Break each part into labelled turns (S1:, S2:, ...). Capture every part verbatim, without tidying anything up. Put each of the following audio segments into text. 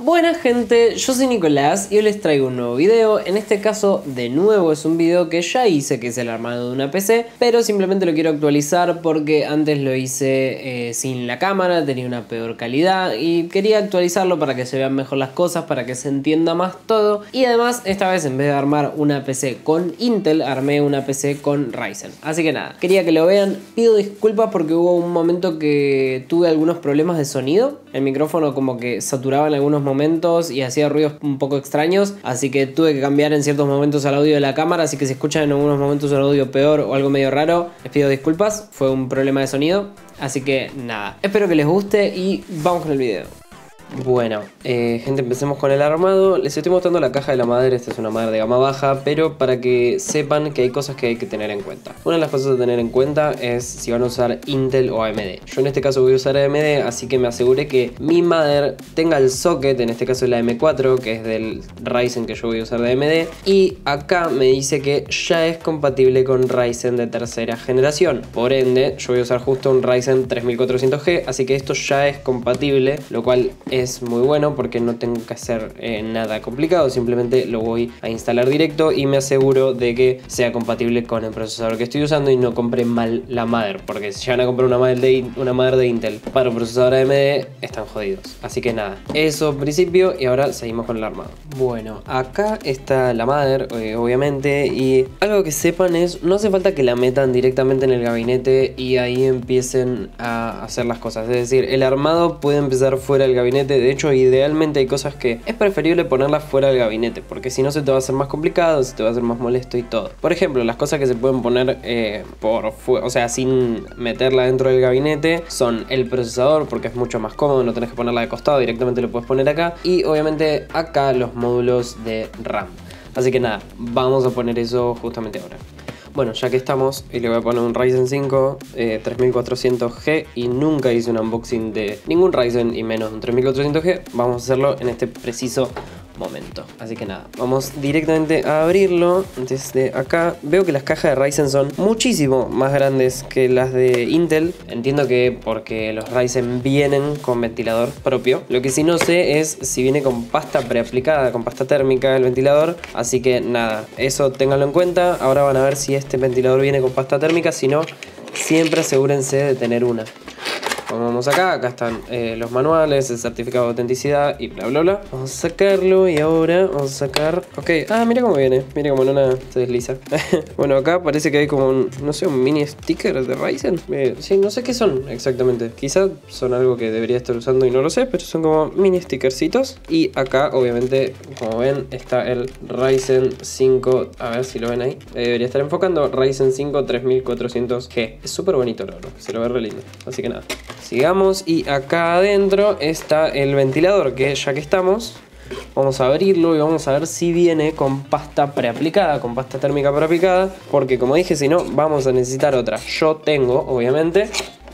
S1: Buena gente, yo soy Nicolás y hoy les traigo un nuevo video. En este caso, de nuevo, es un video que ya hice, que es el armado de una P C, pero simplemente lo quiero actualizar porque antes lo hice eh, sin la cámara, tenía una peor calidad y quería actualizarlo para que se vean mejor las cosas, para que se entienda más todo. Y además, esta vez en vez de armar una P C con Intel, armé una P C con Ryzen. Así que nada, quería que lo vean. Pido disculpas porque hubo un momento que tuve algunos problemas de sonido. El micrófono como que saturaba en algunos momentos y hacía ruidos un poco extraños, así que tuve que cambiar en ciertos momentos al audio de la cámara, así que si escuchan en algunos momentos un audio peor o algo medio raro, les pido disculpas, fue un problema de sonido. Así que nada, espero que les guste y vamos con el video. Bueno, eh, gente, empecemos con el armado. Les estoy mostrando la caja de la madre. Esta es una madre de gama baja, pero para que sepan que hay cosas que hay que tener en cuenta. Una de las cosas a tener en cuenta es si van a usar Intel o A M D. Yo en este caso voy a usar A M D, así que me aseguré que mi madre tenga el socket, en este caso la M cuatro, que es del Ryzen que yo voy a usar de A M D. Y acá me dice que ya es compatible con Ryzen de tercera generación. Por ende, yo voy a usar justo un Ryzen tres mil cuatrocientos G, así que esto ya es compatible, lo cual es Es muy bueno porque no tengo que hacer eh, nada complicado, simplemente lo voy a instalar directo y me aseguro de que sea compatible con el procesador que estoy usando y no compré mal la madre, porque si van a comprar una madre de, una madre de Intel para un procesador A M D están jodidos. Así que nada, eso en principio, y ahora seguimos con el armado. Bueno, acá está la madre, eh, obviamente, y algo que sepan es, no hace falta que la metan directamente en el gabinete y ahí empiecen a hacer las cosas. Es decir, el armado puede empezar fuera del gabinete. De hecho, idealmente hay cosas que es preferible ponerlas fuera del gabinete, porque si no se te va a hacer más complicado, se te va a hacer más molesto y todo. Por ejemplo, las cosas que se pueden poner eh, por fuera, o sea, sin meterla dentro del gabinete, son el procesador, porque es mucho más cómodo, no tenés que ponerla de costado, directamente lo puedes poner acá. Y obviamente acá los módulos de RAM. Así que nada, vamos a poner eso justamente ahora. Bueno, ya que estamos, y le voy a poner un Ryzen cinco eh, tres mil cuatrocientos G, y nunca hice un unboxing de ningún Ryzen y menos un tres mil cuatrocientos G, vamos a hacerlo en este preciso momento. Así que nada, vamos directamente a abrirlo desde acá. Veo que las cajas de Ryzen son muchísimo más grandes que las de Intel. Entiendo que porque los Ryzen vienen con ventilador propio. Lo que sí no sé es si viene con pasta preaplicada, con pasta térmica el ventilador. Así que nada, eso ténganlo en cuenta. Ahora van a ver si este ventilador viene con pasta térmica. Si no, siempre asegúrense de tener una. Vamos acá, acá están eh, los manuales, el certificado de autenticidad y bla bla bla. Vamos a sacarlo y ahora vamos a sacar... Ok, ah, mira cómo viene, mira cómo no nada se desliza. Bueno, acá parece que hay como un, no sé, un mini sticker de Ryzen. Eh, sí, no sé qué son exactamente. Quizás son algo que debería estar usando y no lo sé, pero son como mini stickercitos. Y acá, obviamente, como ven, está el Ryzen cinco, a ver si lo ven ahí. Eh, debería estar enfocando, Ryzen cinco tres mil cuatrocientos G. Es súper bonito, la verdad, se lo ve re lindo. Así que nada. Sigamos, y acá adentro está el ventilador, que ya que estamos, vamos a abrirlo y vamos a ver si viene con pasta preaplicada, con pasta térmica preaplicada, porque como dije, si no, vamos a necesitar otra. Yo tengo, obviamente,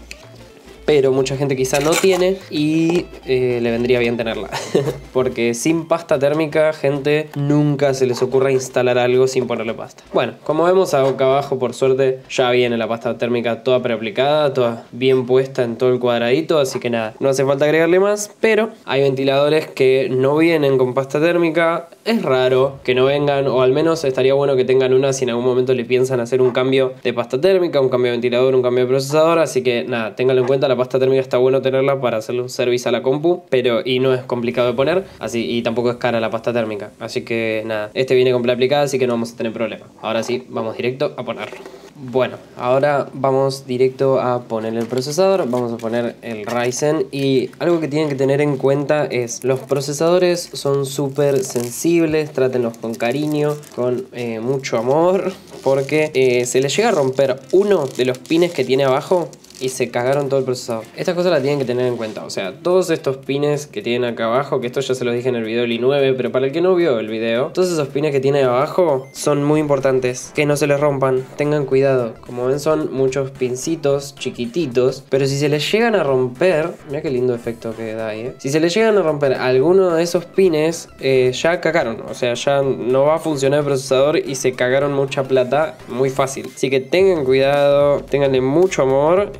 S1: pero mucha gente quizá no tiene y eh, le vendría bien tenerla. Porque sin pasta térmica, gente, nunca se les ocurra instalar algo sin ponerle pasta. Bueno, como vemos acá abajo, por suerte, ya viene la pasta térmica toda preaplicada, toda bien puesta en todo el cuadradito, así que nada, no hace falta agregarle más, pero hay ventiladores que no vienen con pasta térmica. Es raro que no vengan, o al menos estaría bueno que tengan una si en algún momento le piensan hacer un cambio de pasta térmica, un cambio de ventilador, un cambio de procesador, así que nada, ténganlo en cuenta. La pasta térmica está bueno tenerla para hacerle un service a la compu, pero y no es complicado de poner, así, y tampoco es cara la pasta térmica, así que nada, este viene con preaplicada, así que no vamos a tener problema. Ahora sí, vamos directo a ponerlo. Bueno, ahora vamos directo a poner el procesador, vamos a poner el Ryzen, y algo que tienen que tener en cuenta es los procesadores son súper sensibles, trátenlos con cariño, con eh, mucho amor, porque eh, se les llega a romper uno de los pines que tiene abajo y se cagaron todo el procesador. Estas cosas las tienen que tener en cuenta. O sea, todos estos pines que tienen acá abajo, que esto ya se los dije en el video del i nueve, pero para el que no vio el video, todos esos pines que tiene abajo son muy importantes. Que no se les rompan, tengan cuidado. Como ven, son muchos pincitos chiquititos, pero si se les llegan a romper, mira qué lindo efecto que da ahí, ¿eh? Si se les llegan a romper alguno de esos pines, eh, ya cagaron. O sea, ya no va a funcionar el procesador y se cagaron mucha plata muy fácil. Así que tengan cuidado, tenganle mucho amor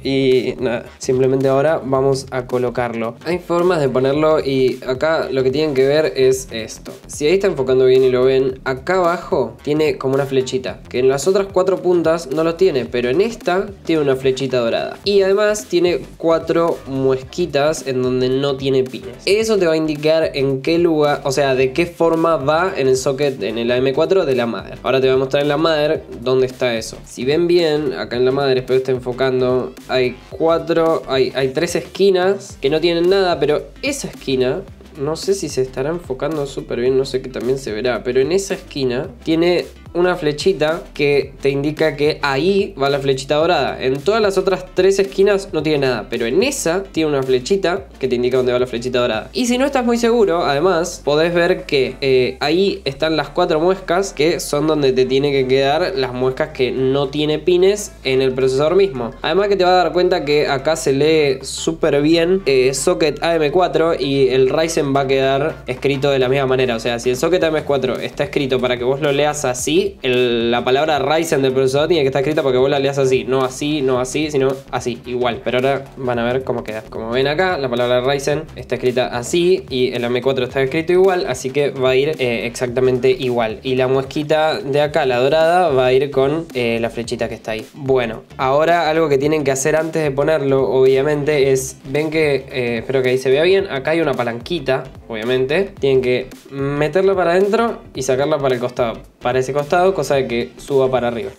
S1: y nada, simplemente ahora vamos a colocarlo. Hay formas de ponerlo y acá lo que tienen que ver es esto. Si ahí está enfocando bien y lo ven, acá abajo tiene como una flechita, que en las otras cuatro puntas no lo tiene, pero en esta tiene una flechita dorada. Y además tiene cuatro muesquitas en donde no tiene pines. Eso te va a indicar en qué lugar, o sea, de qué forma va en el socket, en el A M cuatro de la mother. Ahora te voy a mostrar en la mother dónde está eso. Si ven bien, acá en la mother, espero que esté enfocando, hay cuatro, hay, hay tres esquinas que no tienen nada, pero esa esquina, no sé si se estará enfocando súper bien, no sé que también se verá, pero en esa esquina tiene una flechita que te indica que ahí va la flechita dorada. En todas las otras tres esquinas no tiene nada, pero en esa tiene una flechita que te indica dónde va la flechita dorada. Y si no estás muy seguro, además, podés ver que eh, ahí están las cuatro muescas, que son donde te tiene que quedar las muescas que no tiene pines en el procesador mismo. Además que te vas a dar cuenta que acá se lee súper bien eh, socket A M cuatro y el Ryzen va a quedar escrito de la misma manera. O sea, si el socket A M cuatro está escrito para que vos lo leas así, El, la palabra Ryzen del procesador tiene que estar escrita porque vos la leas así, no así, no así, sino así, igual. Pero ahora van a ver cómo queda. Como ven acá, la palabra Ryzen está escrita así y el A M cuatro está escrito igual, así que va a ir eh, exactamente igual. Y la muesquita de acá, la dorada, va a ir con eh, la flechita que está ahí. Bueno, ahora algo que tienen que hacer antes de ponerlo, obviamente, es, ven que, eh, espero que ahí se vea bien, acá hay una palanquita, obviamente. Tienen que meterla para adentro y sacarla para el costado, para ese costado, cosa de que suba para arriba.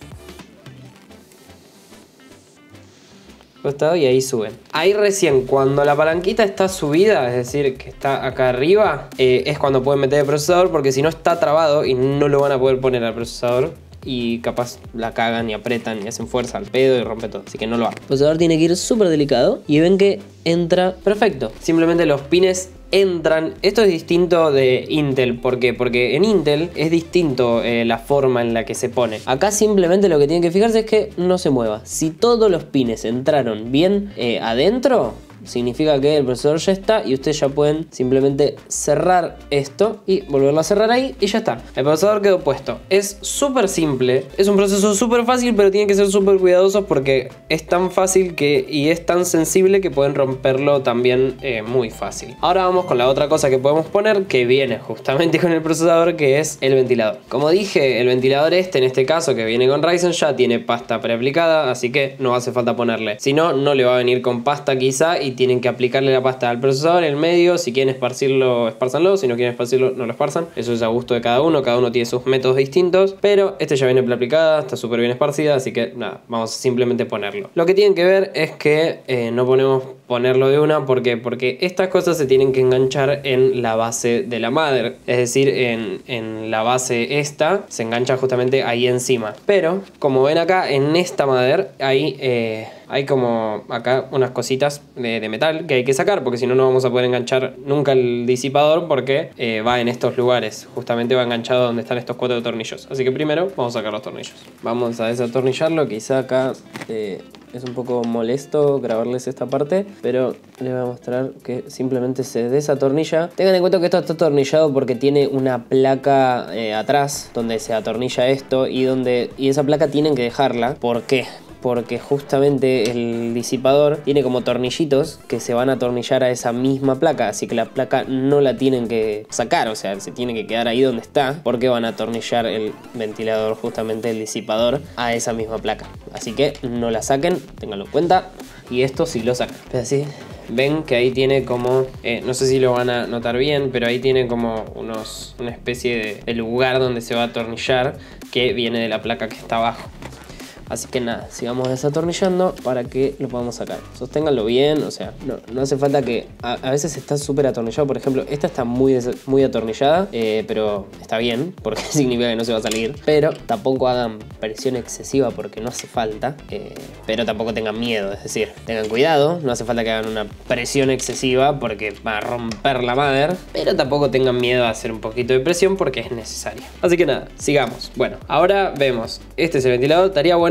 S1: Costado y ahí suben. Ahí recién cuando la palanquita está subida, es decir, que está acá arriba, eh, es cuando pueden meter el procesador, porque si no está trabado y no lo van a poder poner al procesador. Y capaz la cagan y apretan y hacen fuerza al pedo y rompe todo. Así que no lo hagan. El procesador tiene que ir súper delicado. Y ven que entra perfecto. Simplemente los pines entran. Esto es distinto de Intel. ¿Por qué? Porque en Intel es distinto eh, la forma en la que se pone. Acá simplemente lo que tienen que fijarse es que no se mueva. Si todos los pines entraron bien eh, adentro, significa que el procesador ya está y ustedes ya pueden simplemente cerrar esto y volverlo a cerrar ahí y ya está. El procesador quedó puesto. Es súper simple, es un proceso súper fácil, pero tienen que ser súper cuidadosos porque es tan fácil que y es tan sensible que pueden romperlo también eh, muy fácil. Ahora vamos con la otra cosa que podemos poner, que viene justamente con el procesador, que es el ventilador. Como dije, el ventilador este, en este caso que viene con Ryzen, ya tiene pasta preaplicada, así que no hace falta ponerle. Si no, no le va a venir con pasta quizá y tienen que aplicarle la pasta al procesador en el medio. Si quieren esparcirlo, espárzanlo. Si no quieren esparcirlo, no lo esparzan. Eso es a gusto de cada uno. Cada uno tiene sus métodos distintos. Pero este ya viene preaplicada, está súper bien esparcida. Así que nada, vamos a simplemente ponerlo. Lo que tienen que ver es que eh, no ponemos ponerlo de una. ¿Por qué? Porque estas cosas se tienen que enganchar en la base de la mother. Es decir, en, en la base esta se engancha justamente ahí encima. Pero como ven acá, en esta mother hay... Eh, Hay como acá unas cositas de, de metal que hay que sacar, porque si no, no vamos a poder enganchar nunca el disipador, porque eh, va en estos lugares. Justamente va enganchado donde están estos cuatro tornillos. Así que primero vamos a sacar los tornillos. Vamos a desatornillarlo. Quizá acá eh, es un poco molesto grabarles esta parte, pero les voy a mostrar que simplemente se desatornilla. Tengan en cuenta que esto está atornillado porque tiene una placa eh, atrás donde se atornilla esto y, donde, y esa placa tienen que dejarla. ¿Por qué? Porque justamente el disipador tiene como tornillitos que se van a atornillar a esa misma placa, así que la placa no la tienen que sacar, o sea, se tiene que quedar ahí donde está, porque van a atornillar el ventilador, justamente el disipador, a esa misma placa. Así que no la saquen, ténganlo en cuenta, y esto sí lo sacan. Pero así, ven que ahí tiene como, eh, no sé si lo van a notar bien, pero ahí tiene como unos, una especie de, de lugar donde se va a atornillar, que viene de la placa que está abajo. Así que nada, sigamos desatornillando para que lo podamos sacar. Sosténganlo bien, o sea, no, no hace falta que... A, a veces está súper atornillado, por ejemplo, esta está muy, muy atornillada, eh, pero está bien, porque significa que no se va a salir. Pero tampoco hagan presión excesiva porque no hace falta, eh, pero tampoco tengan miedo, es decir, tengan cuidado, no hace falta que hagan una presión excesiva porque va a romper la mother, pero tampoco tengan miedo a hacer un poquito de presión porque es necesario. Así que nada, sigamos. Bueno, ahora vemos, este es el ventilador, estaría bueno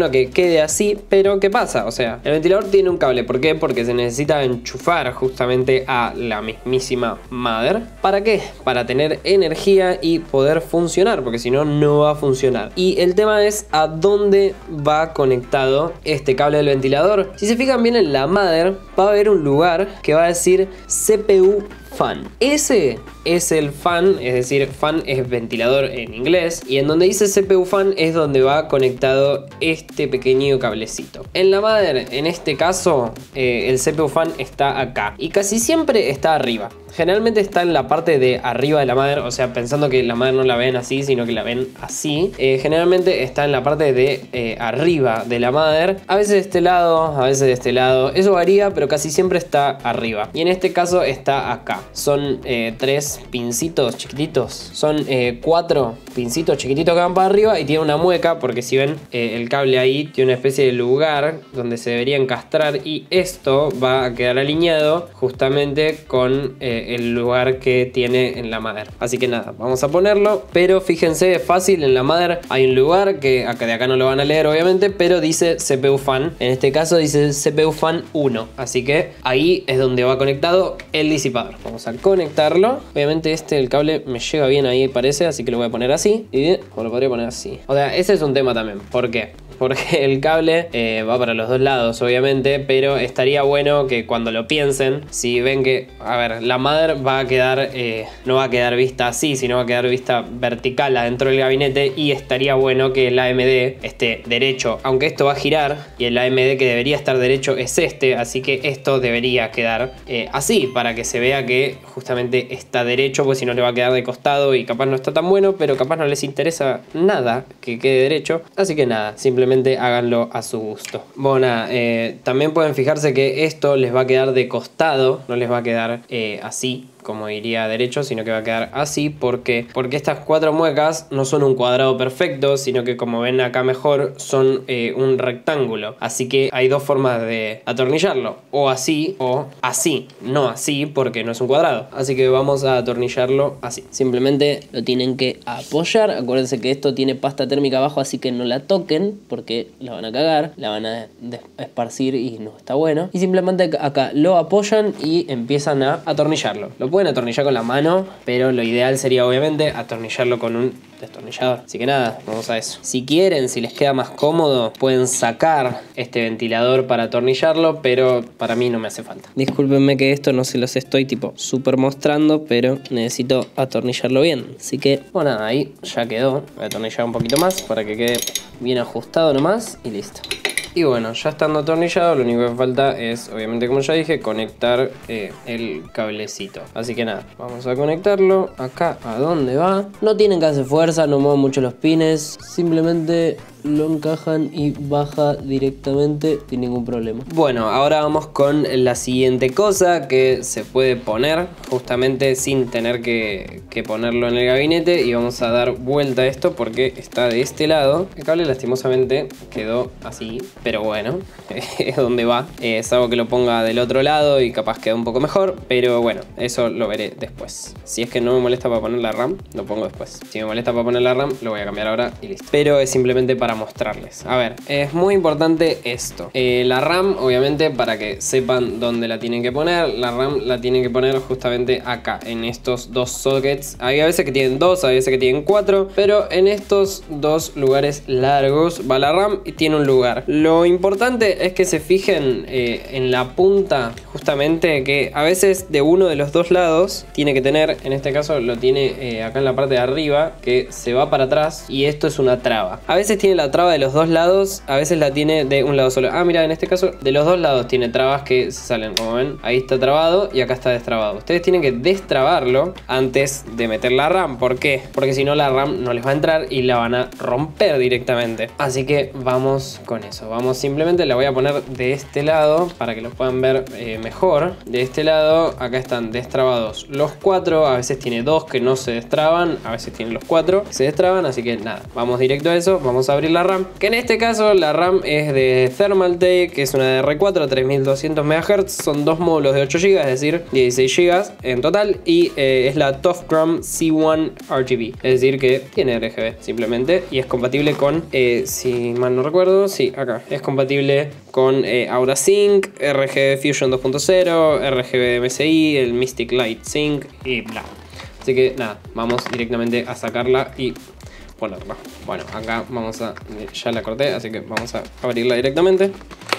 S1: problema que quede así, pero ¿qué pasa? O sea, el ventilador tiene un cable. ¿Por qué? Porque se necesita enchufar justamente a la mismísima mother. ¿Para qué? Para tener energía y poder funcionar, porque si no, no va a funcionar. Y el tema es a dónde va conectado este cable del ventilador. Si se fijan bien en la mother, va a haber un lugar que va a decir C P U fan. Ese es el fan, es decir, fan es ventilador en inglés, y en donde dice C P U fan es donde va conectado este pequeño cablecito. En la mother, en este caso, eh, el C P U fan está acá y casi siempre está arriba. Generalmente está en la parte de arriba de la mother, o sea, pensando que la mother no la ven así, sino que la ven así. Eh, generalmente está en la parte de eh, arriba de la mother. A veces de este lado, a veces de este lado. Eso varía, pero casi siempre está arriba. Y en este caso está acá. Son eh, tres pincitos chiquititos. Son eh, cuatro pincitos chiquititos que van para arriba y tiene una mueca, porque si ven eh, el cable ahí tiene una especie de lugar donde se debería encastrar, y esto va a quedar alineado justamente con eh, el lugar que tiene en la mother. Así que nada, vamos a ponerlo, pero fíjense, es fácil. En la mother hay un lugar que acá de acá no lo van a leer obviamente, pero dice C P U fan. En este caso dice C P U fan uno, así que ahí es donde va conectado el disipador. Vamos a conectarlo. Obviamente este, el cable me llega bien ahí parece, así que lo voy a poner así, y o lo podría poner así. O sea, ese es un tema también. ¿Por qué? Porque el cable eh, va para los dos lados obviamente, pero estaría bueno que cuando lo piensen, si ven que, a ver, la mother va a quedar, eh, no va a quedar vista así, sino va a quedar vista vertical adentro del gabinete, y estaría bueno que el A M D esté derecho, aunque esto va a girar y el A M D que debería estar derecho es este, así que esto debería quedar eh, así, para que se vea que justamente está derecho, pues si no le va a quedar de costado y capaz no está tan bueno, pero capaz no les interesa nada que quede derecho, así que nada, simplemente háganlo a su gusto. Bueno, nada, eh, también pueden fijarse que esto les va a quedar de costado, no les va a quedar eh, así como iría derecho, sino que va a quedar así. ¿Por qué? Porque estas cuatro muecas no son un cuadrado perfecto, sino que, como ven acá mejor, son eh, un rectángulo. Así que hay dos formas de atornillarlo, o así o así, no así porque no es un cuadrado. Así que vamos a atornillarlo así. Simplemente lo tienen que apoyar. Acuérdense que esto tiene pasta térmica abajo, así que no la toquen porque la van a cagar, la van a esparcir y no está bueno. Y simplemente acá lo apoyan y empiezan a atornillarlo. Lo pueden atornillar con la mano, pero lo ideal sería obviamente atornillarlo con un destornillador. Así que nada, vamos a eso. Si quieren, si les queda más cómodo, pueden sacar este ventilador para atornillarlo, pero para mí no me hace falta. Discúlpenme que esto no se los estoy tipo súper mostrando, pero necesito atornillarlo bien. Así que, bueno, nada, ahí ya quedó. Voy a atornillar un poquito más para que quede bien ajustado nomás y listo. Y bueno, ya estando atornillado, lo único que falta es, obviamente como ya dije, conectar eh, el cablecito. Así que nada, vamos a conectarlo acá a donde va. No tienen que hacer fuerza, no muevan mucho los pines, simplemente lo encajan y baja directamente sin ningún problema. Bueno, ahora vamos con la siguiente cosa que se puede poner justamente sin tener que, que ponerlo en el gabinete, y vamos a dar vuelta a esto porque está de este lado. El cable lastimosamente quedó así, pero bueno, es donde va. Es algo que lo ponga del otro lado y capaz queda un poco mejor, pero bueno, eso lo veré después. Si es que no me molesta para poner la RAM, lo pongo después. Si me molesta para poner la RAM, lo voy a cambiar ahora y listo. Pero es simplemente para mostrarles. A ver, es muy importante esto. Eh, la RAM, obviamente, para que sepan dónde la tienen que poner, la RAM la tienen que poner justamente acá, en estos dos sockets. Hay a veces que tienen dos, hay veces que tienen cuatro, pero en estos dos lugares largos va la RAM y tiene un lugar. Lo importante es que se fijen eh, en la punta, justamente, que a veces de uno de los dos lados tiene que tener, en este caso lo tiene eh, acá en la parte de arriba, que se va para atrás, y esto es una traba. A veces tiene la traba de los dos lados, a veces la tiene de un lado solo. Ah, mira, en este caso de los dos lados tiene trabas que se salen, como ven, ahí está trabado y acá está destrabado. Ustedes tienen que destrabarlo antes de meter la RAM. ¿Por qué? Porque si no, la RAM no les va a entrar y la van a romper directamente. Así que vamos con eso. Vamos, simplemente la voy a poner de este lado para que lo puedan ver eh, mejor. De este lado, acá están destrabados los cuatro. A veces tiene dos que no se destraban, a veces tiene los cuatro que se destraban. Así que nada, vamos directo a eso. Vamos a abrir abrir la RAM, que en este caso la RAM es de Thermaltake, que es una D D R cuatro tres mil doscientos megahertz, son dos módulos de ocho gigas, es decir, dieciséis gigas en total, y eh, es la Tofcram C uno R G B, es decir que tiene R G B simplemente, y es compatible con, eh, si mal no recuerdo, sí, acá, es compatible con eh, AuraSync, R G B Fusion dos punto cero, R G B M S I, el Mystic Light Sync y bla. Así que nada, vamos directamente a sacarla y ponerla. Bueno, acá vamos a... ya la corté, así que vamos a abrirla directamente.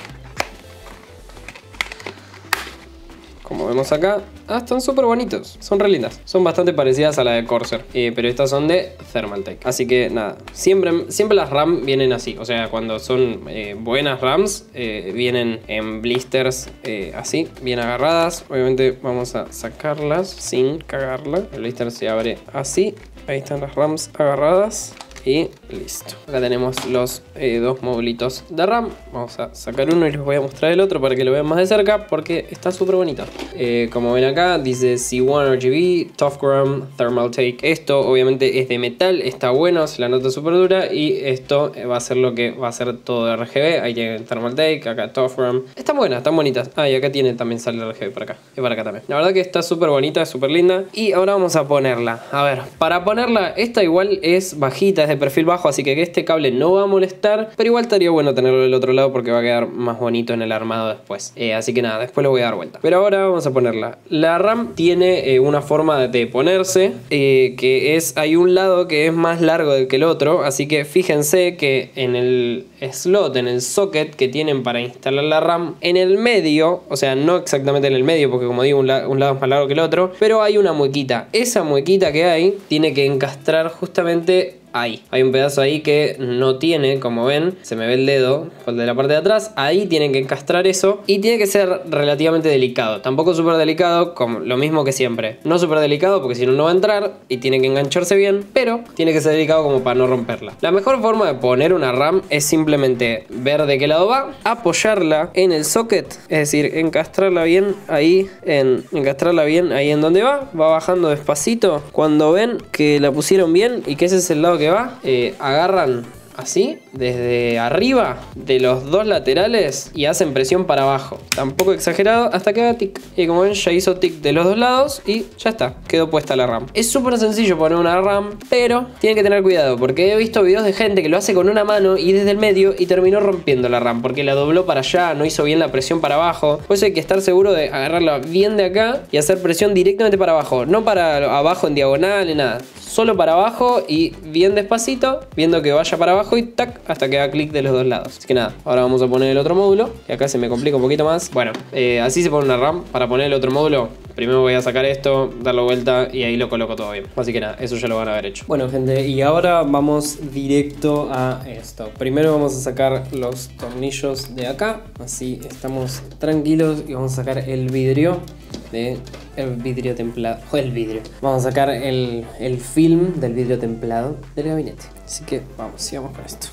S1: Como vemos acá, ah, están súper bonitos, son re lindas. Son bastante parecidas a la de Corsair, eh, pero estas son de Thermaltake. Así que nada, siempre, siempre las RAM vienen así. O sea, cuando son eh, buenas RAMs, eh, vienen en blisters eh, así, bien agarradas. Obviamente vamos a sacarlas sin cagarla. El blister se abre así. Ahí están las RAMs agarradas. Y listo. Acá tenemos los eh, dos modulitos de RAM. Vamos a sacar uno y les voy a mostrar el otro para que lo vean más de cerca, porque está súper bonito. Eh, como ven acá, dice C uno R G B, Tofcram, Thermaltake. Esto obviamente es de metal, está bueno, se la nota súper dura. Y esto va a ser lo que va a ser todo de R G B. Ahí tiene Thermaltake, acá Tofcram. Están buenas, están bonitas. Ah, y acá tiene también sale R G B por acá. Y para acá también. La verdad que está súper bonita, es súper linda. Y ahora vamos a ponerla. A ver, para ponerla, esta igual es bajita, de perfil bajo, así que este cable no va a molestar, pero igual estaría bueno tenerlo del otro lado porque va a quedar más bonito en el armado después. Eh, así que nada, después lo voy a dar vuelta. Pero ahora vamos a ponerla. La RAM tiene eh, una forma de ponerse, eh, que es, hay un lado que es más largo que el otro, así que fíjense que en el slot, en el socket que tienen para instalar la RAM, en el medio, o sea, no exactamente en el medio, porque como digo, un, la un lado es más largo que el otro, pero hay una muequita. Esa muequita que hay tiene que encastrar justamente ahí. Hay un pedazo ahí que no tiene, como ven, se me ve el dedo, el de la parte de atrás. Ahí tienen que encastrar eso y tiene que ser relativamente delicado. Tampoco súper delicado, como lo mismo que siempre. No súper delicado porque si no, no va a entrar y tiene que engancharse bien, pero tiene que ser delicado como para no romperla. La mejor forma de poner una RAM es simplemente ver de qué lado va, apoyarla en el socket, es decir, encastrarla bien ahí, en, encastrarla bien ahí en donde va, va bajando despacito. Cuando ven que la pusieron bien y que ese es el lado que va, eh, agarran así, desde arriba de los dos laterales y hacen presión para abajo. Tampoco exagerado, hasta que haga tic. Y como ven, ya hizo tic de los dos lados y ya está, quedó puesta la RAM. Es súper sencillo poner una RAM, pero tienen que tener cuidado porque he visto videos de gente que lo hace con una mano y desde el medio y terminó rompiendo la RAM porque la dobló para allá, no hizo bien la presión para abajo. Por eso hay que estar seguro de agarrarla bien de acá y hacer presión directamente para abajo, no para abajo en diagonal ni nada. Solo para abajo y bien despacito, viendo que vaya para abajo y tac, hasta que haga clic de los dos lados. Así que nada, ahora vamos a poner el otro módulo, que acá se me complica un poquito más. Bueno, eh, así se pone una RAM. Para poner el otro módulo, primero voy a sacar esto, darle vuelta y ahí lo coloco todo bien. Así que nada, eso ya lo van a haber hecho. Bueno, gente, y ahora vamos directo a esto. Primero vamos a sacar los tornillos de acá, así estamos tranquilos, y vamos a sacar el vidrio de el vidrio templado, o el vidrio. Vamos a sacar el, el film del vidrio templado del gabinete. Así que vamos, sigamos con esto.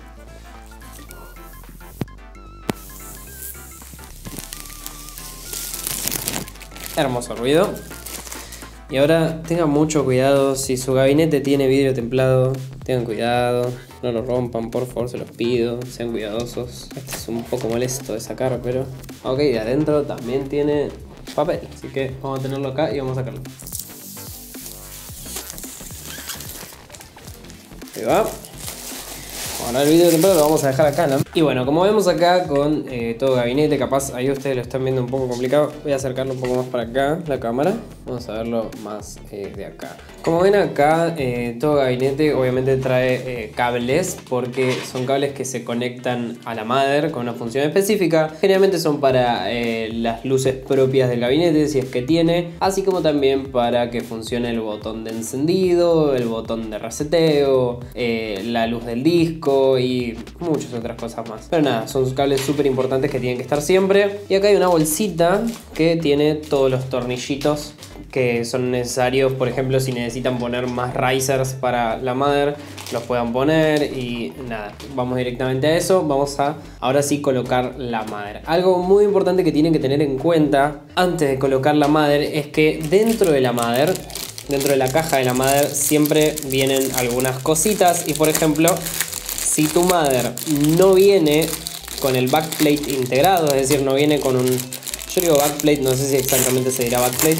S1: Hermoso ruido. Y ahora tengan mucho cuidado, si su gabinete tiene vidrio templado, tengan cuidado, no lo rompan, por favor, se los pido, sean cuidadosos. Este es un poco molesto de sacar, pero... Ok, de adentro también tiene papel, así que vamos a tenerlo acá y vamos a sacarlo. Ahí va. Ahora el vidrio templado lo vamos a dejar acá, ¿no? Y bueno, como vemos acá con eh, todo gabinete, capaz ahí ustedes lo están viendo un poco complicado. Voy a acercarlo un poco más para acá, la cámara. Vamos a verlo más eh, de acá. Como ven acá, eh, todo gabinete obviamente trae eh, cables, porque son cables que se conectan a la mother con una función específica. Generalmente son para eh, las luces propias del gabinete, si es que tiene, así como también para que funcione el botón de encendido, el botón de reseteo, eh, la luz del disco y muchas otras cosas más. Pero nada, son cables súper importantes que tienen que estar siempre. Y acá hay una bolsita que tiene todos los tornillitos que son necesarios, por ejemplo, si necesitan poner más risers para la mother, los puedan poner. Y nada, vamos directamente a eso. Vamos a, ahora sí, colocar la mother. Algo muy importante que tienen que tener en cuenta antes de colocar la mother es que dentro de la mother, dentro de la caja de la mother, siempre vienen algunas cositas. Y por ejemplo, si tu mother no viene con el backplate integrado, es decir, no viene con un... Yo digo backplate, no sé si exactamente se dirá backplate,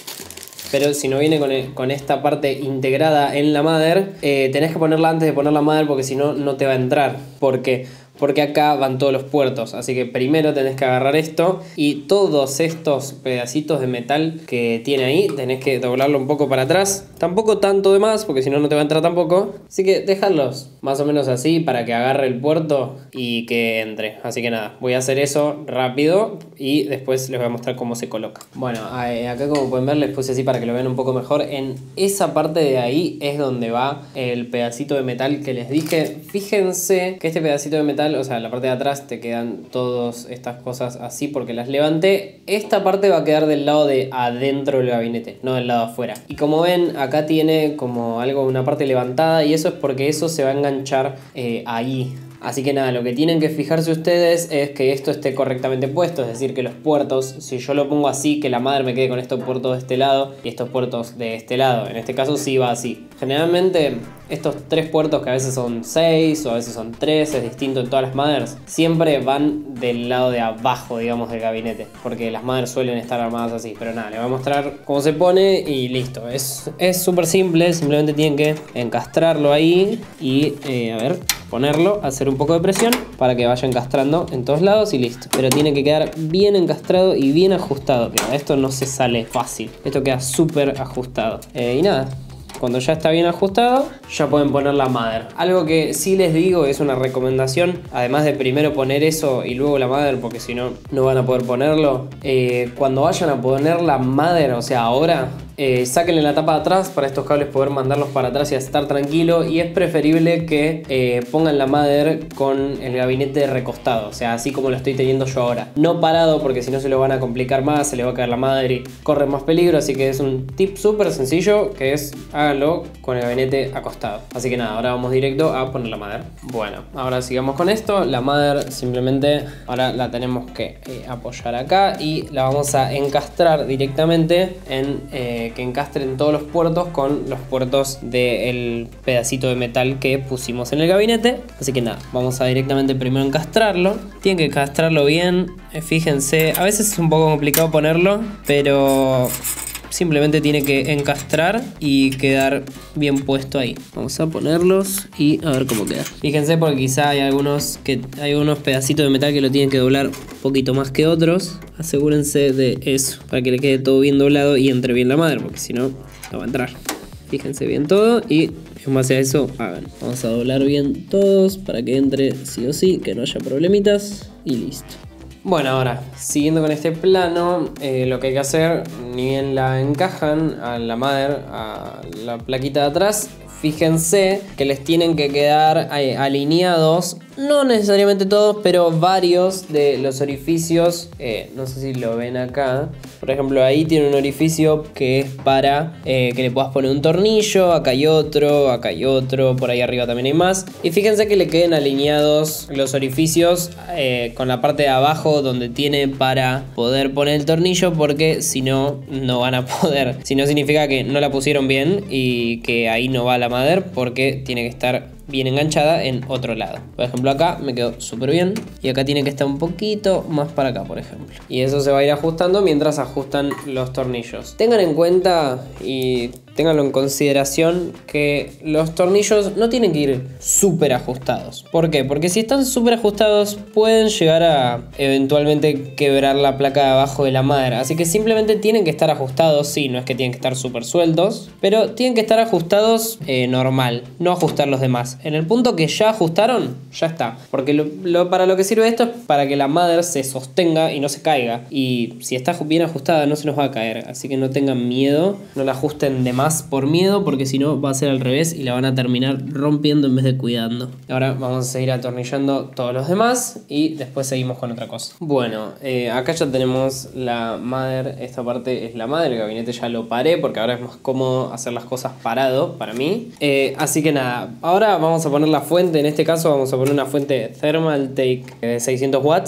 S1: pero si no viene con, el, con esta parte integrada en la mother, eh, tenés que ponerla antes de poner la mother porque si no, no te va a entrar. ¿Por qué? Porque acá van todos los puertos, así que primero tenés que agarrar esto y todos estos pedacitos de metal que tiene ahí tenés que doblarlo un poco para atrás, tampoco tanto de más porque si no no te va a entrar tampoco, así que dejarlos más o menos así para que agarre el puerto y que entre. Así que nada, voy a hacer eso rápido y después les voy a mostrar cómo se coloca. Bueno, acá como pueden ver les puse así para que lo vean un poco mejor. En esa parte de ahí es donde va el pedacito de metal que les dije. Fíjense que este pedacito de metal, o sea, en la parte de atrás te quedan todas estas cosas así porque las levanté. Esta parte va a quedar del lado de adentro del gabinete, no del lado afuera. Y como ven, acá tiene como algo, una parte levantada y eso es porque eso se va a enganchar eh, ahí. Así que nada, lo que tienen que fijarse ustedes es que esto esté correctamente puesto, es decir, que los puertos, si yo lo pongo así, que la madre me quede con estos puertos de este lado y estos puertos de este lado. En este caso sí va así. Generalmente estos tres puertos, que a veces son seis o a veces son tres, es distinto en todas las mothers, siempre van del lado de abajo, digamos, del gabinete, porque las mothers suelen estar armadas así. Pero nada, les voy a mostrar cómo se pone y listo. Es súper simple, simplemente tienen que encastrarlo ahí y, eh, a ver, ponerlo, hacer un poco de presión para que vaya encastrando en todos lados y listo. Pero tiene que quedar bien encastrado y bien ajustado. Mira, esto no se sale fácil, esto queda súper ajustado. Eh, y nada, cuando ya está bien ajustado, ya pueden poner la mother. Algo que sí les digo, es una recomendación, además de primero poner eso y luego la mother, porque si no, no van a poder ponerlo. Eh, cuando vayan a poner la mother, o sea, ahora, eh, sáquenle la tapa de atrás para estos cables poder mandarlos para atrás y estar tranquilo. Y es preferible que eh, pongan la mother con el gabinete recostado, o sea, así como lo estoy teniendo yo ahora. No parado, porque si no se lo van a complicar más, se le va a caer la mother y corre más peligro. Así que es un tip súper sencillo, que es háganlo con el gabinete acostado. Así que nada, ahora vamos directo a poner la mother. Bueno, ahora sigamos con esto. La mother simplemente ahora la tenemos que eh, apoyar acá y la vamos a encastrar directamente en... Eh, que encastren todos los puertos con los puertos del pedacito de metal que pusimos en el gabinete. Así que nada, vamos a directamente primero encastrarlo. Tienen que encastrarlo bien, fíjense, a veces es un poco complicado ponerlo, pero simplemente tiene que encastrar y quedar bien puesto ahí. Vamos a ponerlos y a ver cómo queda. Fíjense, porque quizá hay algunos que hay unos pedacitos de metal que lo tienen que doblar un poquito más que otros. Asegúrense de eso, para que le quede todo bien doblado y entre bien la madre, porque si no, no va a entrar. Fíjense bien todo y en base a eso hagan. Vamos a doblar bien todos para que entre sí o sí, que no haya problemitas y listo. Bueno, ahora, siguiendo con este plano, eh, lo que hay que hacer, ni bien la encajan a la mother, a la plaquita de atrás, fíjense que les tienen que quedar eh, alineados, no necesariamente todos, pero varios de los orificios. Eh, no sé si lo ven acá. Por ejemplo, ahí tiene un orificio que es para eh, que le puedas poner un tornillo. Acá hay otro, acá hay otro, por ahí arriba también hay más. Y fíjense que le queden alineados los orificios eh, con la parte de abajo donde tiene para poder poner el tornillo, porque si no, no van a poder. Si no, significa que no la pusieron bien y que ahí no va la mother, porque tiene que estar bien enganchada en otro lado. Por ejemplo, acá me quedó súper bien y acá tiene que estar un poquito más para acá, por ejemplo. Y eso se va a ir ajustando mientras ajustan los tornillos. Tengan en cuenta y ténganlo en consideración que los tornillos no tienen que ir súper ajustados. ¿Por qué? Porque si están súper ajustados pueden llegar a eventualmente quebrar la placa de abajo de la madera. Así que simplemente tienen que estar ajustados. Sí, no es que tienen que estar súper sueltos, pero tienen que estar ajustados eh, normal, no ajustar los demás. En el punto que ya ajustaron, ya está. Porque lo, lo, para lo que sirve esto es para que la madera se sostenga y no se caiga. Y si está bien ajustada no se nos va a caer. Así que no tengan miedo, no la ajusten de más por miedo, porque si no va a ser al revés y la van a terminar rompiendo en vez de cuidando. Ahora vamos a seguir atornillando todos los demás y después seguimos con otra cosa. Bueno, eh, acá ya tenemos la mother. Esta parte es la mother, el gabinete ya lo paré porque ahora es más cómodo hacer las cosas parado para mí. Eh, así que nada, ahora vamos a poner la fuente. En este caso vamos a poner una fuente Thermaltake de seiscientos watts.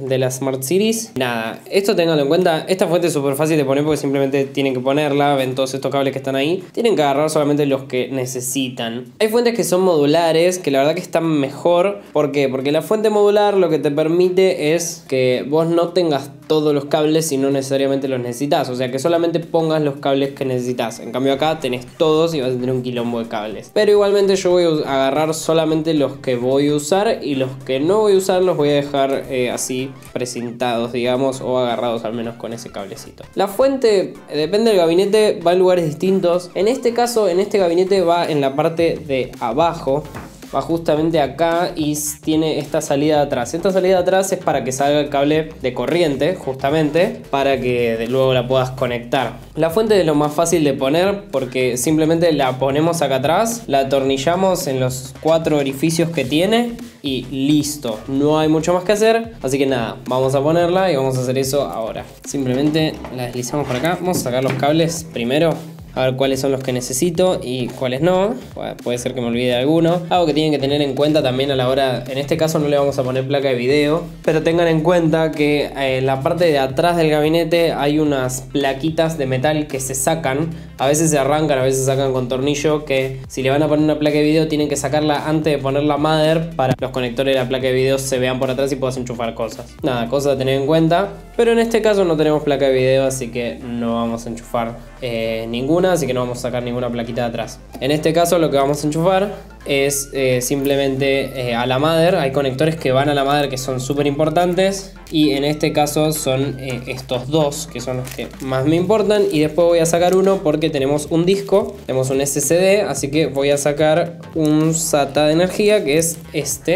S1: de la Smart Series. Nada, esto ténganlo en cuenta. Esta fuente es súper fácil de poner porque simplemente tienen que ponerla. Ven todos estos cables que están ahí. Tienen que agarrar solamente los que necesitan. Hay fuentes que son modulares, que la verdad que están mejor. ¿Por qué? Porque la fuente modular lo que te permite es que vos no tengas todos los cables si no necesariamente los necesitas. O sea, que solamente pongas los cables que necesitas. En cambio acá tenés todos y vas a tener un quilombo de cables. Pero igualmente yo voy a agarrar solamente los que voy a usar y los que no voy a usar los voy a dejar eh, así precintados, digamos, o agarrados al menos con ese cablecito. La fuente, depende del gabinete, va en lugares distintos. En este caso, en este gabinete va en la parte de abajo. Va justamente acá y tiene esta salida de atrás. Esta salida de atrás es para que salga el cable de corriente, justamente, para que de luego la puedas conectar. La fuente es lo más fácil de poner porque simplemente la ponemos acá atrás, la atornillamos en los cuatro orificios que tiene y listo. No hay mucho más que hacer, así que nada, vamos a ponerla y vamos a hacer eso ahora. Simplemente la deslizamos por acá. Vamos a sacar los cables primero, a ver cuáles son los que necesito y cuáles no. Bueno, puede ser que me olvide de alguno. Algo que tienen que tener en cuenta también a la hora, en este caso no le vamos a poner placa de video, pero tengan en cuenta que en la parte de atrás del gabinete hay unas plaquitas de metal que se sacan. A veces se arrancan, a veces se sacan con tornillo, que si le van a poner una placa de video tienen que sacarla antes de poner la mother para que los conectores de la placa de video se vean por atrás y puedas enchufar cosas. Nada, cosa a tener en cuenta. Pero en este caso no tenemos placa de video, así que no vamos a enchufar eh, ninguna, así que no vamos a sacar ninguna plaquita de atrás. En este caso lo que vamos a enchufar es eh, simplemente eh, a la mother. Hay conectores que van a la mother que son súper importantes y en este caso son eh, estos dos que son los que más me importan, y después voy a sacar uno porque tenemos un disco, tenemos un S S D, así que voy a sacar un SATA de energía que es este.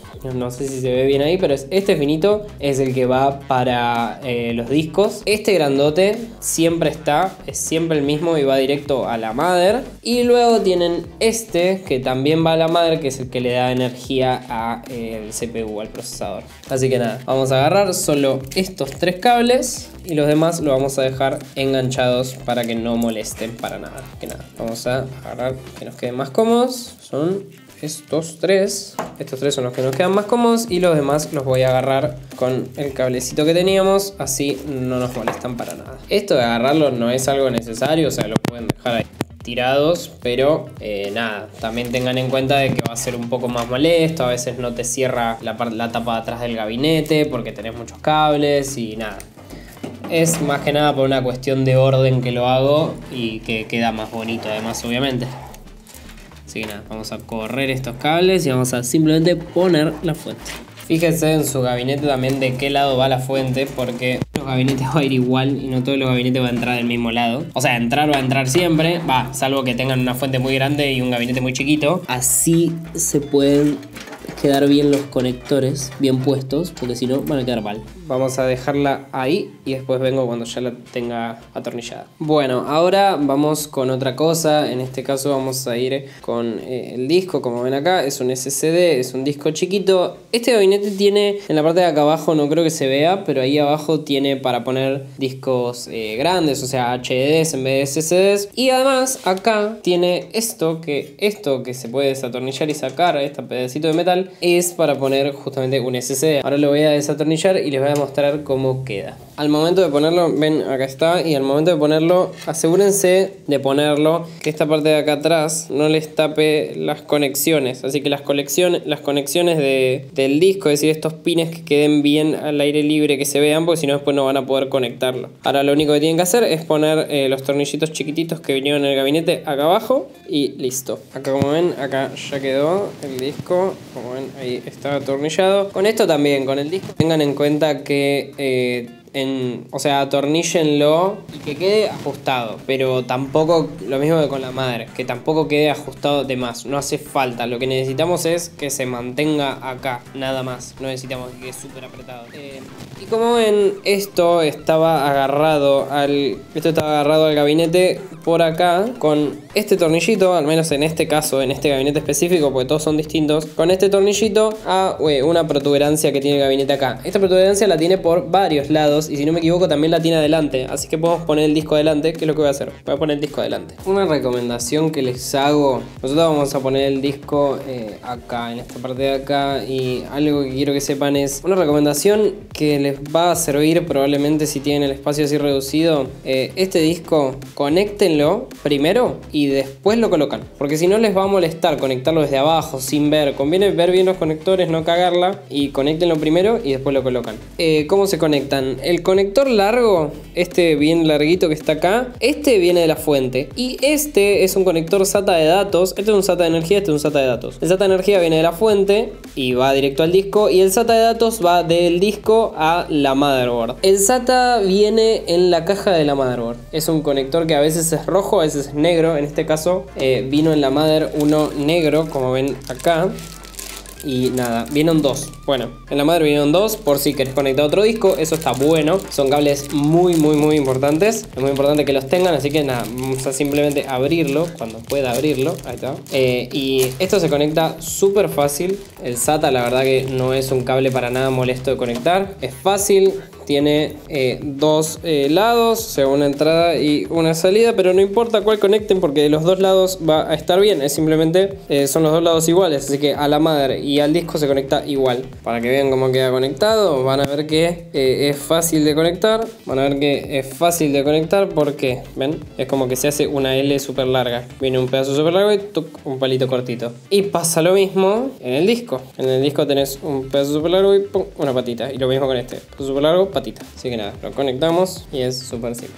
S1: No sé si se ve bien ahí, pero es este finito, es el que va para eh, los discos. Este grandote siempre está, es siempre el mismo y va directo a la mother. Y luego tienen este que también va a la mother, que es el que le da energía al eh, C P U, al procesador. Así que nada, vamos a agarrar solo estos tres cables y los demás los vamos a dejar enganchados para que no molesten para nada. Que nada, vamos a agarrar que nos queden más cómodos. Son estos tres, estos tres son los que nos quedan más cómodos y los demás los voy a agarrar con el cablecito que teníamos, así no nos molestan para nada. Esto de agarrarlo no es algo necesario, o sea, lo pueden dejar ahí tirados, pero eh, nada, también tengan en cuenta de que va a ser un poco más molesto. A veces no te cierra la, la tapa de atrás del gabinete porque tenés muchos cables y nada. Es más que nada por una cuestión de orden que lo hago y que queda más bonito además, obviamente. Así que nada, vamos a correr estos cables y vamos a simplemente poner la fuente. Fíjense en su gabinete también de qué lado va la fuente, porque los gabinetes va a ir igual y no todos los gabinetes van a entrar del mismo lado. O sea, entrar va a entrar siempre, va, salvo que tengan una fuente muy grande y un gabinete muy chiquito. Así se pueden quedar bien los conectores bien puestos, porque si no van a quedar mal. Vamos a dejarla ahí y después vengo cuando ya la tenga atornillada. Bueno, ahora vamos con otra cosa. En este caso vamos a ir con eh, el disco, como ven acá. Es un S S D, es un disco chiquito. Este gabinete tiene, en la parte de acá abajo no creo que se vea, pero ahí abajo tiene para poner discos eh, grandes, o sea H D Ds en vez de S S Ds. Y además acá tiene esto que, esto que se puede desatornillar y sacar, este pedacito de metal, es para poner justamente un S S D. Ahora lo voy a desatornillar y les voy a mostrar cómo queda. Al momento de ponerlo, ven, acá está, y al momento de ponerlo, asegúrense de ponerlo que esta parte de acá atrás no les tape las conexiones. Así que las, colecciones, las conexiones de, del disco, es decir, estos pines que queden bien al aire libre, que se vean, porque si no después no van a poder conectarlo. Ahora lo único que tienen que hacer es poner eh, los tornillitos chiquititos que vinieron en el gabinete acá abajo y listo. Acá como ven, acá ya quedó el disco, como ven ahí está atornillado. Con esto también, con el disco, tengan en cuenta que eh, En, o sea, atorníllenlo y que quede ajustado, pero tampoco, lo mismo que con la madre, que tampoco quede ajustado de más, no hace falta. Lo que necesitamos es que se mantenga acá, nada más, no necesitamos que quede súper apretado. Eh, y como ven, esto estaba agarrado al esto estaba agarrado al gabinete por acá con este tornillito, al menos en este caso, en este gabinete específico, porque todos son distintos, con este tornillito a ué, una protuberancia que tiene el gabinete acá. Esta protuberancia la tiene por varios lados lados y si no me equivoco también la tiene adelante, así que podemos poner el disco adelante, que es lo que voy a hacer, voy a poner el disco adelante. Una recomendación que les hago, nosotros vamos a poner el disco eh, acá, en esta parte de acá, y algo que quiero que sepan es una recomendación que les va a servir probablemente si tienen el espacio así reducido. Eh, este disco, conéctenlo primero y después lo colocan, porque si no les va a molestar conectarlo desde abajo sin ver. Conviene ver bien los conectores, no cagarla, y conéctenlo primero y después lo colocan. Eh, ¿Cómo se conectan? El conector largo, este bien larguito que está acá, este viene de la fuente y este es un conector SATA de datos. Este es un SATA de energía, este es un SATA de datos. El SATA de energía viene de la fuente y va directo al disco, y el SATA de datos va del disco a la motherboard. El SATA viene en la caja de la motherboard. Es un conector que a veces es rojo, a veces es negro. En este caso eh, vino en la mother uno negro, como ven acá. Y nada, vienen dos. Bueno, en la madre vienen dos por si querés conectar otro disco. Eso está bueno. Son cables muy, muy, muy importantes. Es muy importante que los tengan. Así que nada, vamos a simplemente abrirlo cuando pueda abrirlo. Ahí está. Eh, y esto se conecta súper fácil. El SATA, la verdad que no es un cable para nada molesto de conectar. Es fácil. Tiene eh, dos eh, lados, o sea, una entrada y una salida, pero no importa cuál conecten porque de los dos lados va a estar bien. Es simplemente, eh, son los dos lados iguales, así que a la madre y al disco se conecta igual. Para que vean cómo queda conectado, van a ver que eh, es fácil de conectar. Van a ver que es fácil de conectar porque, ¿ven? Es como que se hace una L súper larga. Viene un pedazo súper largo y tuc, un palito cortito. Y pasa lo mismo en el disco. En el disco tenés un pedazo súper largo y pum, una patita. Y lo mismo con este, pedazo súper largo, patita. Así que nada, lo conectamos y es súper simple.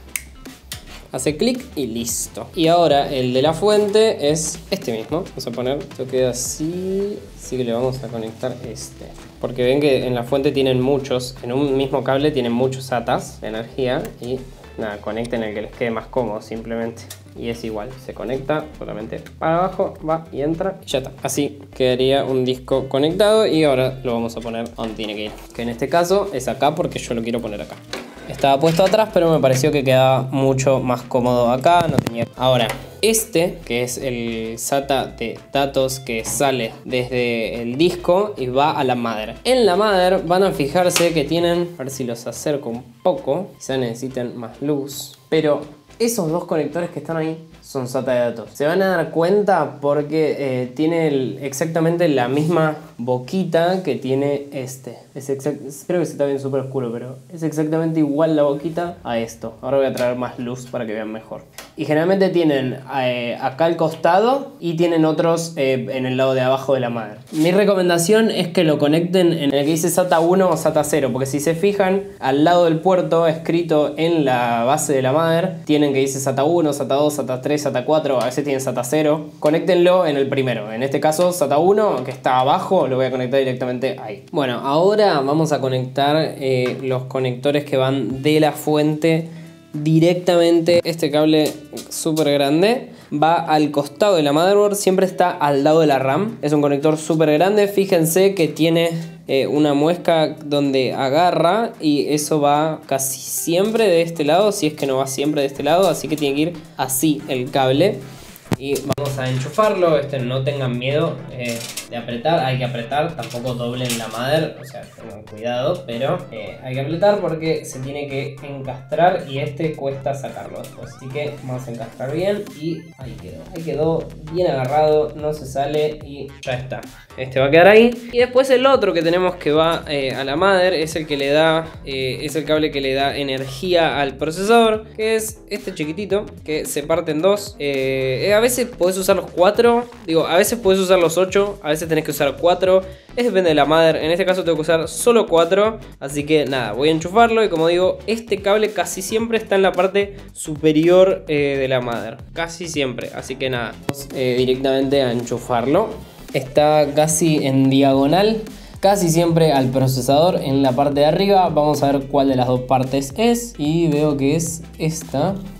S1: Hace clic y listo. Y ahora el de la fuente es este mismo. Vamos a poner, esto queda así. Así que le vamos a conectar este. Porque ven que en la fuente tienen muchos, en un mismo cable tienen muchos SATAs de energía. Y nada, conecten el que les quede más cómodo simplemente. Y es igual, se conecta solamente para abajo, va y entra y ya está. Así quedaría un disco conectado y ahora lo vamos a poner donde tiene que ir. Que en este caso es acá porque yo lo quiero poner acá. Estaba puesto atrás, pero me pareció que quedaba mucho más cómodo acá. No tenía... Ahora, este, que es el SATA de datos que sale desde el disco y va a la mother. En la mother van a fijarse que tienen, a ver si los acerco un poco, quizá necesiten más luz, pero esos dos conectores que están ahí son SATA de datos. Se van a dar cuenta porque eh, tiene el, exactamente la misma boquita que tiene este. Es exact, creo que se está bien súper oscuro, pero es exactamente igual la boquita a esto. Ahora voy a traer más luz para que vean mejor. Y generalmente tienen eh, acá al costado y tienen otros eh, en el lado de abajo de la madre. Mi recomendación es que lo conecten en el que dice SATA uno o SATA cero, porque si se fijan, al lado del puerto escrito en la base de la madre, tienen que dice SATA uno, SATA dos, SATA tres, SATA cuatro, a veces tienen SATA cero. Conéctenlo en el primero. En este caso SATA uno, que está abajo, lo voy a conectar directamente ahí. Bueno, ahora vamos a conectar eh, los conectores que van de la fuente directamente. Este cable súper grande va al costado de la motherboard, siempre está al lado de la RAM. Es un conector súper grande. Fíjense que tiene eh, una muesca donde agarra y eso va casi siempre de este lado, si es que no va siempre de este lado, así que tiene que ir así el cable. Y vamos a enchufarlo. Este, no tengan miedo eh, de apretar, hay que apretar, tampoco doblen la mother, o sea, tengan cuidado, pero eh, hay que apretar porque se tiene que encastrar y este cuesta sacarlo después. Así que vamos a encastrar bien y ahí quedó, ahí quedó bien agarrado, no se sale y ya está. Este va a quedar ahí. Y después el otro que tenemos que va eh, a la mother es el que le da, eh, es el cable que le da energía al procesador, que es este chiquitito, que se parte en dos. Eh, a veces podés usar los cuatro, digo, a veces podés usar los ocho, a veces tenés que usar cuatro. Es depende de la mother, en este caso tengo que usar solo cuatro. Así que nada, voy a enchufarlo y como digo, este cable casi siempre está en la parte superior eh, de la mother. Casi siempre, así que nada, vamos eh, directamente a enchufarlo. Está casi en diagonal, casi siempre al procesador en la parte de arriba. Vamos a ver cuál de las dos partes es. Y veo que es esta,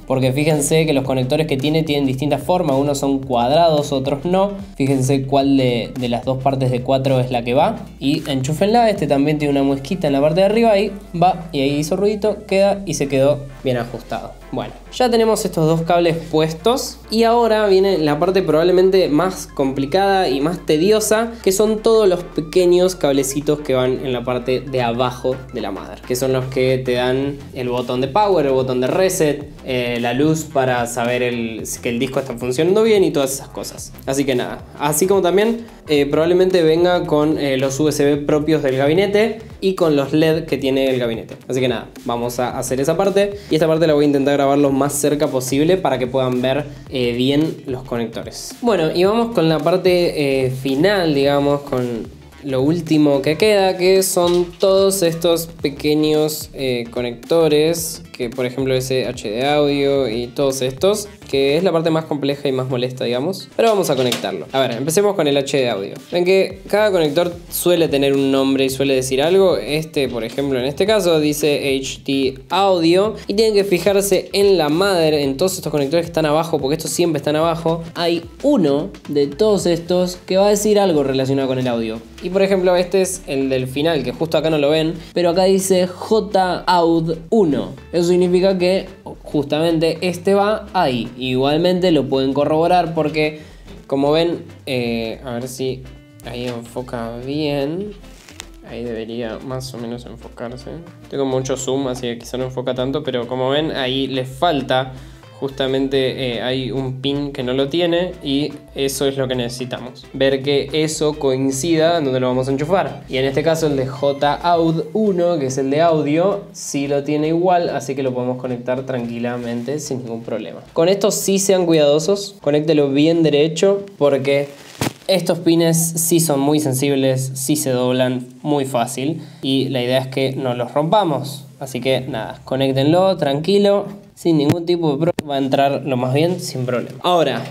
S1: porque fíjense que los conectores que tiene tienen distintas formas, unos son cuadrados, otros no. Fíjense cuál de, de las dos partes de cuatro es la que va y enchúfenla. Este también tiene una muesquita en la parte de arriba, ahí va y ahí hizo ruidito, queda y se quedó bien ajustado. Bueno, ya tenemos estos dos cables puestos y ahora viene la parte probablemente más complicada y más tediosa, que son todos los pequeños cablecitos que van en la parte de abajo de la madre, que son los que te dan el botón de power, el botón de reset, eh, la luz para saber el, que el disco está funcionando bien y todas esas cosas. Así que nada, así como también eh, probablemente venga con eh, los U S B propios del gabinete y con los L E D que tiene el gabinete. Así que nada, vamos a hacer esa parte y esta parte la voy a intentar grabar lo más cerca posible para que puedan ver eh, bien los conectores. Bueno, y vamos con la parte eh, final, digamos, con lo último que queda, que son todos estos pequeños eh, conectores, que por ejemplo ese H de audio y todos estos, que es la parte más compleja y más molesta, digamos, pero vamos a conectarlo. A ver, empecemos con el H de audio. Ven que cada conector suele tener un nombre y suele decir algo. Este, por ejemplo, en este caso dice H D audio y tienen que fijarse en la madre, en todos estos conectores que están abajo, porque estos siempre están abajo. Hay uno de todos estos que va a decir algo relacionado con el audio. Y por ejemplo, este es el del final, que justo acá no lo ven, pero acá dice J aud uno. Eso significa que justamente este va ahí. Igualmente lo pueden corroborar porque, como ven, eh, a ver si ahí enfoca bien. Ahí debería más o menos enfocarse. Tengo mucho zoom, así que quizá no enfoca tanto, pero como ven, ahí les falta. Justamente eh, hay un pin que no lo tiene y eso es lo que necesitamos. Ver que eso coincida en donde lo vamos a enchufar. Y en este caso el de J aud uno, que es el de audio, sí lo tiene igual, así que lo podemos conectar tranquilamente sin ningún problema. Con esto sí sean cuidadosos, conéctelo bien derecho porque estos pines sí son muy sensibles, sí se doblan muy fácil y la idea es que no los rompamos. Así que nada, conéctenlo tranquilo, sin ningún tipo de problema. Va a entrar lo más bien sin problema. Ahora,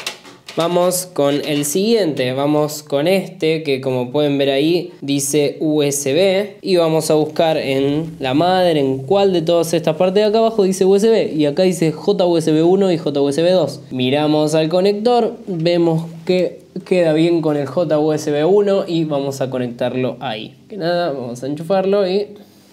S1: vamos con el siguiente. Vamos con este que, como pueden ver ahí, dice U S B. Y vamos a buscar en la madre, en cuál de todas estas partes de acá abajo dice U S B. Y acá dice J U S B uno y J U S B dos. Miramos al conector, vemos que queda bien con el J U S B uno y vamos a conectarlo ahí. Que nada, vamos a enchufarlo y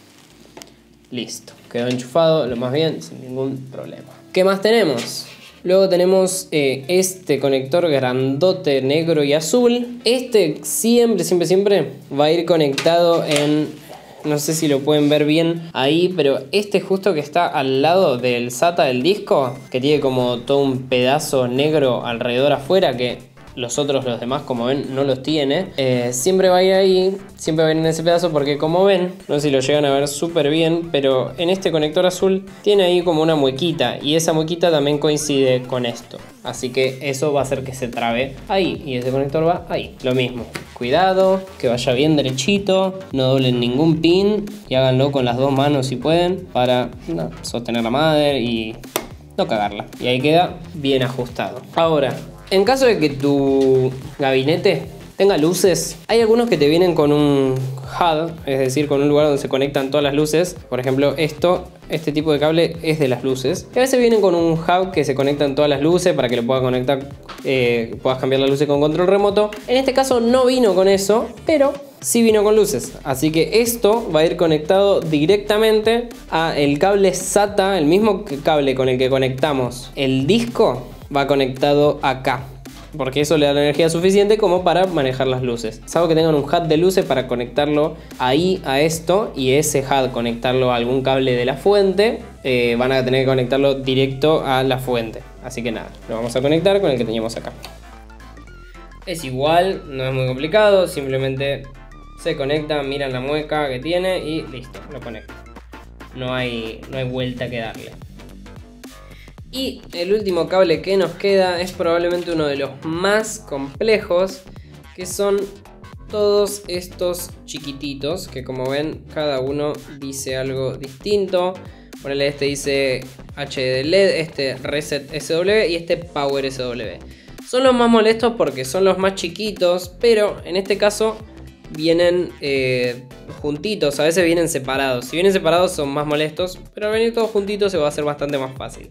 S1: listo. Quedó enchufado lo más bien, sin ningún problema. ¿Qué más tenemos? Luego tenemos eh, este conector grandote negro y azul. Este siempre, siempre, siempre va a ir conectado en... No sé si lo pueden ver bien ahí, pero este justo que está al lado del SATA del disco, que tiene como todo un pedazo negro alrededor afuera, que los otros, los demás, como ven, no los tiene. Eh, siempre va a ir ahí, siempre va a ir en ese pedazo porque, como ven, no sé si lo llegan a ver súper bien, pero en este conector azul tiene ahí como una muequita y esa muequita también coincide con esto. Así que eso va a hacer que se trabe ahí y ese conector va ahí. Lo mismo, cuidado, que vaya bien derechito, no doblen ningún pin y háganlo con las dos manos si pueden para no, sostener la madre y no cagarla. Y ahí queda bien ajustado. Ahora, en caso de que tu gabinete tenga luces, hay algunos que te vienen con un hub, es decir, con un lugar donde se conectan todas las luces. Por ejemplo, esto, este tipo de cable es de las luces. Y a veces vienen con un hub que se conectan todas las luces para que lo puedas conectar, eh, puedas cambiar las luces con control remoto. En este caso no vino con eso, pero sí vino con luces. Así que esto va a ir conectado directamente a el cable SATA, el mismo cable con el que conectamos el disco. Va conectado acá, porque eso le da la energía suficiente como para manejar las luces. Salvo que tengan un H U D de luces para conectarlo ahí a esto y ese H U D conectarlo a algún cable de la fuente, eh, van a tener que conectarlo directo a la fuente. Así que nada, lo vamos a conectar con el que teníamos acá. Es igual, no es muy complicado, simplemente se conecta, miran la mueca que tiene y listo, lo conecta. No hay, no hay vuelta que darle. Y el último cable que nos queda es probablemente uno de los más complejos, que son todos estos chiquititos, que como ven cada uno dice algo distinto. Ponele, este dice H D L E D, este Reset S W y este Power S W. Son los más molestos porque son los más chiquitos, pero en este caso vienen eh, juntitos, a veces vienen separados. Si vienen separados son más molestos, pero al venir todos juntitos se va a hacer bastante más fácil.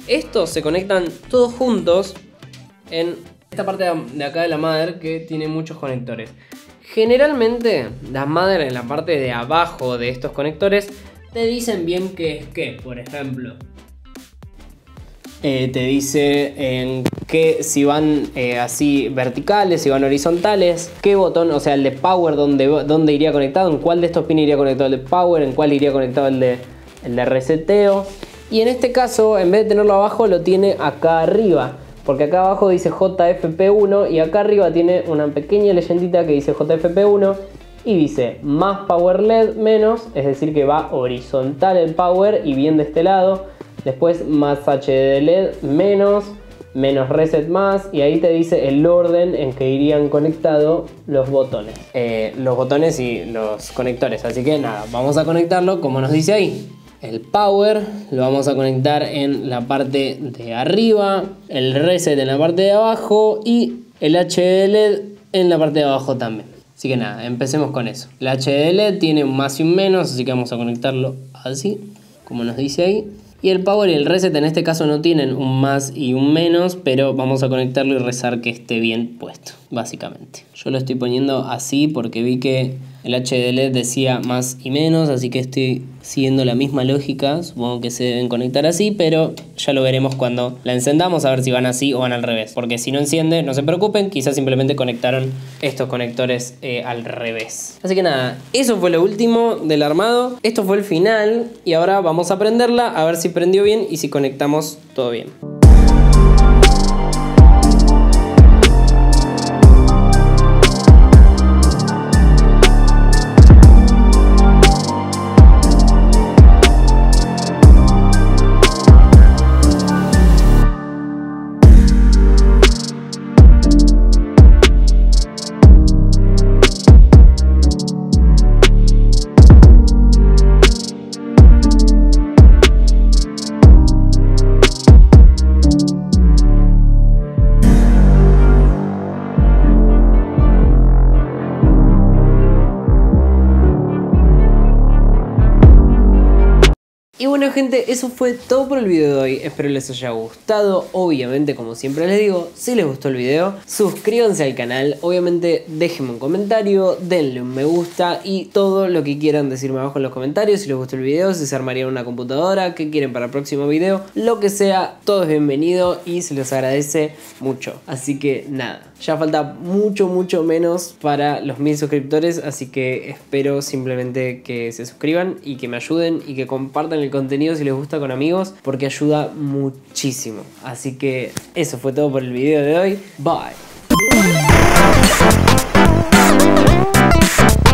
S1: Estos se conectan todos juntos en esta parte de acá de la mother que tiene muchos conectores. Generalmente las mother en la parte de abajo de estos conectores te dicen bien qué es qué. Por ejemplo, eh, te dice en qué, si van eh, así verticales, si van horizontales, qué botón, o sea el de power, dónde, dónde iría conectado, en cuál de estos pins iría conectado el de power, en cuál iría conectado el de, el de reseteo. Y en este caso, en vez de tenerlo abajo, lo tiene acá arriba. Porque acá abajo dice J F P uno y acá arriba tiene una pequeña leyendita que dice J F P uno y dice más power L E D menos, es decir que va horizontal el power y bien de este lado. Después más H D L E D menos, menos reset más, y ahí te dice el orden en que irían conectados los botones. Eh, los botones y los conectores. Así que nada, vamos a conectarlo como nos dice ahí. El power lo vamos a conectar en la parte de arriba, el reset en la parte de abajo y el H D L E D en la parte de abajo también. Así que nada, empecemos con eso. El H D L E D tiene un más y un menos, así que vamos a conectarlo así, como nos dice ahí. Y el power y el reset en este caso no tienen un más y un menos, pero vamos a conectarlo y rezar que esté bien puesto, básicamente. Yo lo estoy poniendo así porque vi que el H D L E D decía más y menos, así que estoy siguiendo la misma lógica. Supongo que se deben conectar así, pero ya lo veremos cuando la encendamos, a ver si van así o van al revés. Porque si no enciende, no se preocupen, quizás simplemente conectaron estos conectores eh, al revés. Así que nada, eso fue lo último del armado. Esto fue el final y ahora vamos a prenderla a ver si prendió bien y si conectamos todo bien. Y bueno gente, eso fue todo por el video de hoy, espero les haya gustado. Obviamente, como siempre les digo, si les gustó el video, suscríbanse al canal. Obviamente déjenme un comentario, denle un me gusta y todo lo que quieran decirme abajo en los comentarios. Si les gustó el video, si se armarían una computadora, qué quieren para el próximo video, lo que sea, todo es bienvenido y se les agradece mucho. Así que nada, ya falta mucho mucho menos para los mil suscriptores, así que espero simplemente que se suscriban y que me ayuden y que compartan el contenido si les gusta con amigos, porque ayuda muchísimo. Así que eso fue todo por el video de hoy. Bye.